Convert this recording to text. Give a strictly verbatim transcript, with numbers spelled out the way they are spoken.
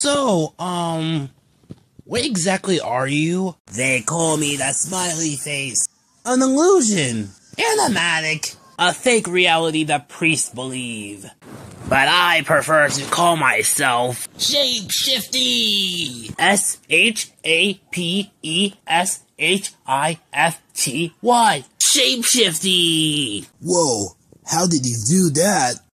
So, um, what exactly are you? They call me the smiley face. An illusion. Animatic. A fake reality that priests believe. But I prefer to call myself Shapeshifty. S H A P E S H I F T Y. Shapeshifty. Whoa, how did you do that?